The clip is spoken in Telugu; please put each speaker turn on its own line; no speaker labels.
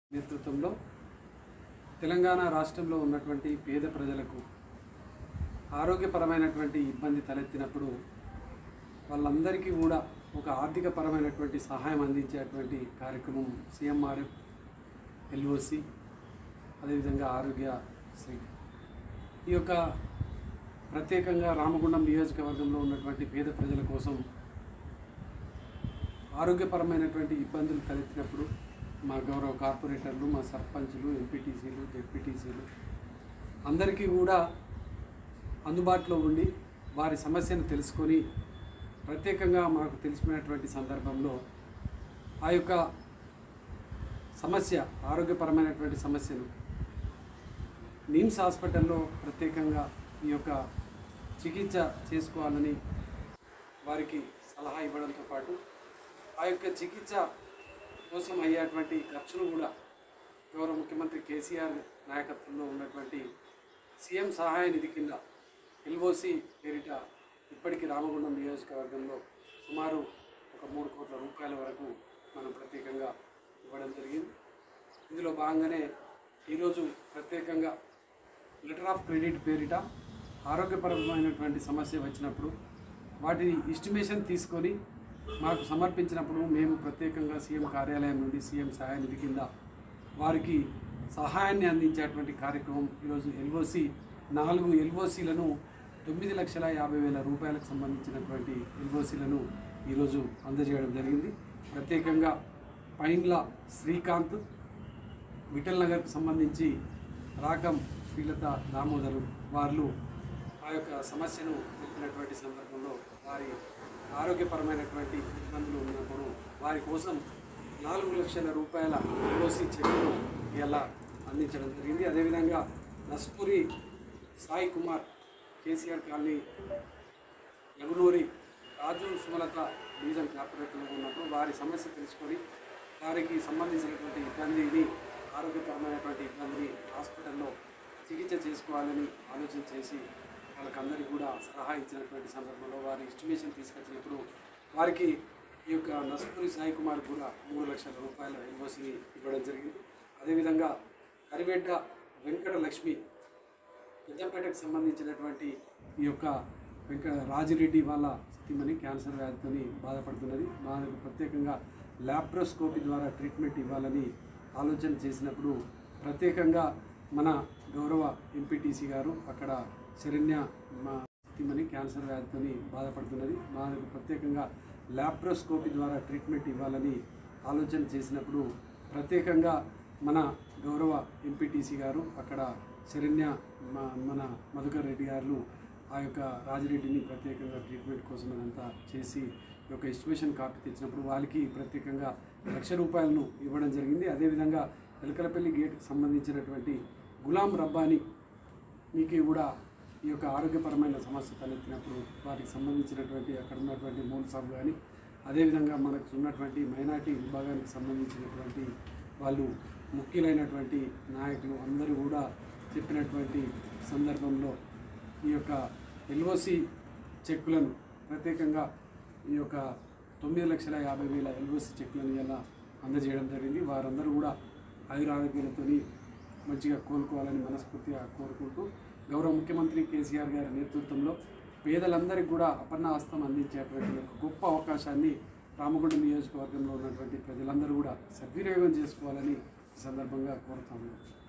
నేతృత్వంలో తెలంగాణ రాష్ట్రంలో ఉన్నటువంటి పేద ప్రజలకు ఆరోగ్యపరమైనటువంటి ఇబ్బంది తలెత్తినప్పుడు వాళ్ళందరికీ కూడా ఒక ఆర్థికపరమైనటువంటి సహాయం అందించేటువంటి కార్యక్రమం సీఎంఆర్ఎఫ్ ఎల్ఓసి అదేవిధంగా ఆరోగ్యశ్రీ ఈ యొక్క ప్రత్యేకంగా రామగుండం నియోజకవర్గంలో ఉన్నటువంటి పేద ప్రజల కోసం ఆరోగ్యపరమైనటువంటి ఇబ్బందులు తలెత్తినప్పుడు మా గౌరవ కార్పొరేటర్లు, మా సర్పంచులు, ఎంపీటీసీలు, జెడ్పీటీసీలు అందరికీ కూడా అందుబాటులో ఉండి వారి సమస్యను తెలుసుకొని ప్రత్యేకంగా మాకు తెలిసినటువంటి సందర్భంలో ఆ యొక్క సమస్య ఆరోగ్యపరమైనటువంటి సమస్యను నిమ్స్ హాస్పిటల్లో ప్రత్యేకంగా ఈ యొక్క చికిత్స చేసుకోవాలని వారికి సలహా ఇవ్వడంతో పాటు ఆ యొక్క చికిత్స కోసం అయ్యేటువంటి ఖర్చును కూడా గౌరవ ముఖ్యమంత్రి కేసీఆర్ నాయకత్వంలో ఉన్నటువంటి సీఎం సహాయ నిధి కింద ఎల్ఓసి పేరిట ఇప్పటికీ రామగుండం నియోజకవర్గంలో సుమారు ఒక 3 కోట్ల రూపాయల వరకు మనం ప్రత్యేకంగా ఇవ్వడం జరిగింది. ఇందులో భాగంగానే ఈరోజు ప్రత్యేకంగా లెటర్ ఆఫ్ క్రెడిట్ పేరిట ఆరోగ్యపరమైనటువంటి సమస్య వచ్చినప్పుడు వాటిని ఎస్టిమేషన్ తీసుకొని మాకు సమర్పించినప్పుడు మేము ప్రత్యేకంగా సీఎం కార్యాలయం నుండి సీఎం సహాయ నిధి కింద వారికి సహాయాన్ని అందించేటువంటి కార్యక్రమం ఈరోజు ఎల్ఓసి 4 ఎల్ఓసీలను 9,50,000 రూపాయలకు సంబంధించినటువంటి ఎల్ఓసీలను ఈరోజు అందజేయడం జరిగింది. ప్రత్యేకంగా పైన్ల శ్రీకాంత్, విఠల్ నగర్కు సంబంధించి రాకం శ్రీలత దామోదరు వాళ్ళు ఆ యొక్క సమస్యను చెప్పినటువంటి సందర్భంలో వారి ఆరోగ్యపరమైనటువంటి ఇబ్బందులు ఉన్నప్పుడు వారి కోసం 4 లక్షల రూపాయల ఎల్ఓసి చెక్కును ఇలా అందించడం జరిగింది. అదేవిధంగా Naspuri Sai Kumar KCR colony Lagunuri Raju Sumalatha division కార్పొరేటర్లో ఉన్నప్పుడు వారి సమస్య తెలుసుకొని వారికి సంబంధించినటువంటి ఇబ్బందిని ఆరోగ్యపరమైనటువంటి ఇబ్బందిని హాస్పిటల్లో చికిత్స చేసుకోవాలని ఆలోచన చేసి వాళ్ళకందరికీ కూడా సలహా ఇచ్చినటువంటి సందర్భంలో వారి ఎస్టిమేషన్ తీసుకొచ్చినప్పుడు వారికి ఈ యొక్క నస్పూరి సాయి కుమార్ కూడా 3 లక్షల రూపాయల ఎల్ఓసిని ఇవ్వడం జరిగింది. అదేవిధంగా కరివెడ్డ వెంకట లక్ష్మి పెద్దపేటకు సంబంధించినటువంటి ఈ యొక్క రాజిరెడ్డి వాళ్ళ సతీమణి క్యాన్సర్ వ్యాధితో బాధపడుతున్నది. వాళ్ళకు ప్రత్యేకంగా ల్యాప్రోస్కోపీ ద్వారా ట్రీట్మెంట్ ఇవ్వాలని ఆలోచన చేసినప్పుడు ప్రత్యేకంగా మన గౌరవ ఎంపీటీసీ గారు అక్కడ శరణ్య మా సతీమణి క్యాన్సర్ వ్యాధితో బాధపడుతున్నది. వాళ్ళకు ప్రత్యేకంగా ల్యాప్రోస్కోపీ ద్వారా ట్రీట్మెంట్ ఇవ్వాలని ఆలోచన చేసినప్పుడు ప్రత్యేకంగా మన గౌరవ ఎంపీటీసీ గారు అక్కడ శరణ్య మన మధుకర్ రెడ్డి గారు ఆ యొక్క రాజిరెడ్డిని ప్రత్యేకంగా ట్రీట్మెంట్ కోసం అదంతా చేసి ఈ యొక్క ఎస్టిమేషన్ కాపీ తెచ్చినప్పుడు వాళ్ళకి ప్రత్యేకంగా 1 లక్ష రూపాయలను ఇవ్వడం జరిగింది. అదేవిధంగా ఎలకలపల్లి గేట్కి సంబంధించినటువంటి గులాం రబ్బానీ మీకు కూడా ఈ యొక్క ఆరోగ్యపరమైన సమస్య తలెత్తినప్పుడు వాటికి సంబంధించినటువంటి అక్కడ ఉన్నటువంటి మూల సాబ్ కానీ అదేవిధంగా మనకు ఉన్నటువంటి మైనార్టీ విభాగానికి సంబంధించినటువంటి వాళ్ళు ముఖ్యులైనటువంటి నాయకులు అందరూ కూడా చెప్పినటువంటి సందర్భంలో ఈ యొక్క ఎల్ఓసి చెక్కులను ప్రత్యేకంగా ఈ యొక్క 9,50,000 ఎల్ఓసి చెక్కులను ఇలా అందజేయడం జరిగింది. వారందరూ కూడా ఆయురారోగ్యాలతో మంచిగా కోలుకోవాలని మనస్ఫూర్తిగా కోరుకుంటూ గౌరవ ముఖ్యమంత్రి కేసీఆర్ గారి నేతృత్వంలో పేదలందరికీ కూడా అపన్న హస్తం అందించేటువంటి ఒక గొప్ప అవకాశాన్ని రామగుండం నియోజకవర్గంలో ఉన్నటువంటి ప్రజలందరూ కూడా సద్వినియోగం చేసుకోవాలని ఈ సందర్భంగా కోరుతాము.